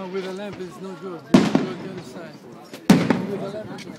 with a lamp it's no good. You have to go to the other side. With a lamp it's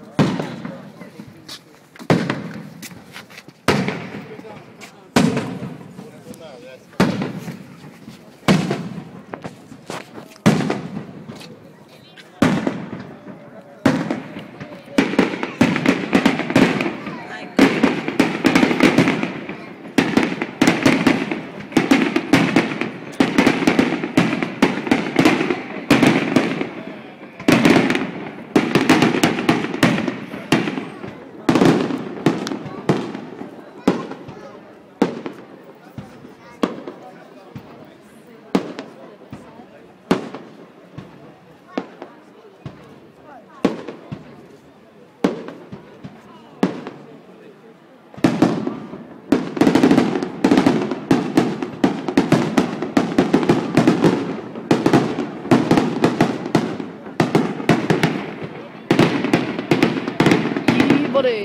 buddy.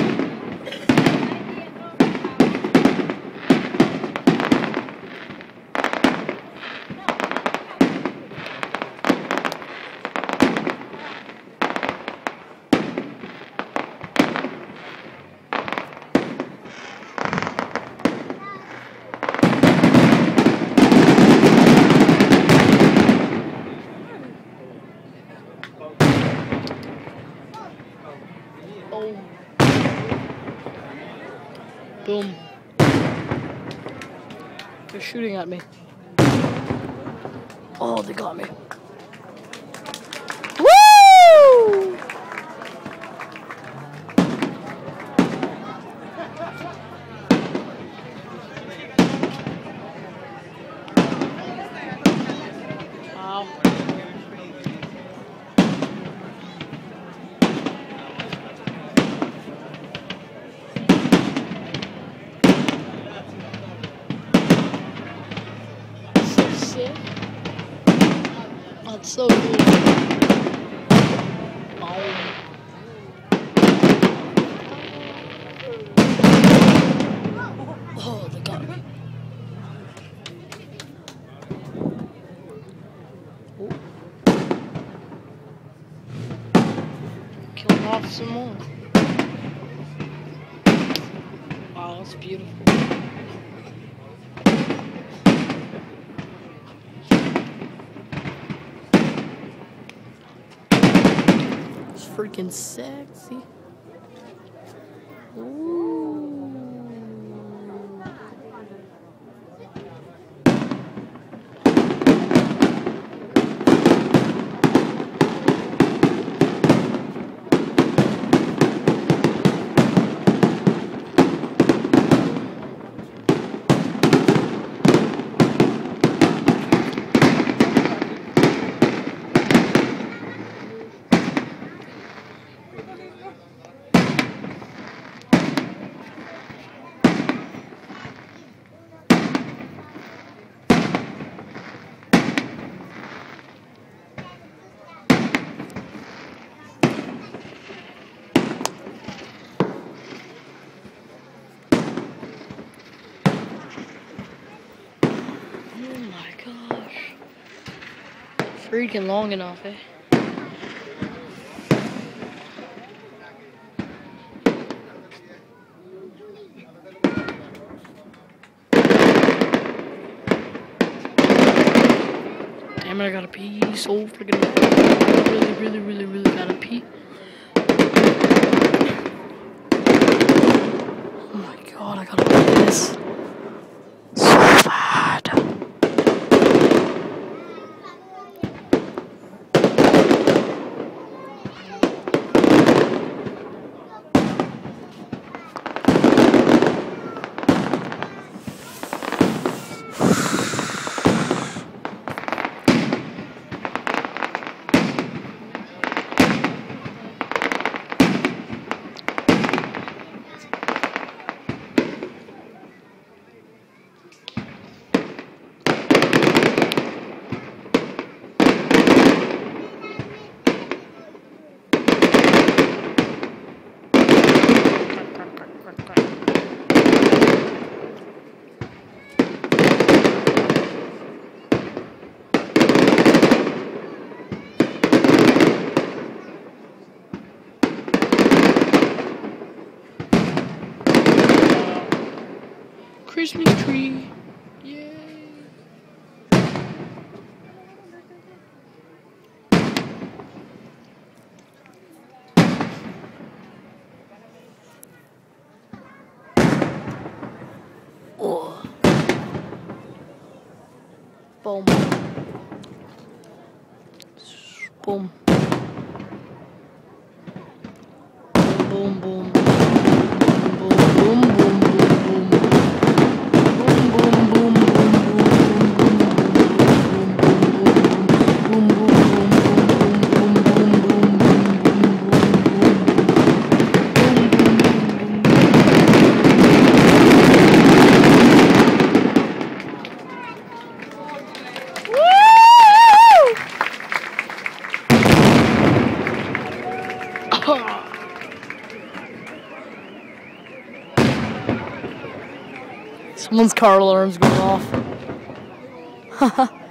Oh. Boom. They're shooting at me. Oh, they got me. Woo! Wow. That's so cool. Oh, they got me. Oh. Killing off some more. Wow, that's beautiful. Freaking sexy. Ooh. Freaking long enough, eh? Damn it, I gotta pee so freaking really gotta pee. Oh my god, I gotta pee this. So bad. Christmas tree. Yay. Oh. Boom. Boom. Boom, boom. Boom, boom, boom, boom, boom. Boom, boom, boom, boom, boom, boom, boom, boom, boom, boom, boom, boom, boom, boom, boom, boom, boom, Someone's car alarm's going off. Haha.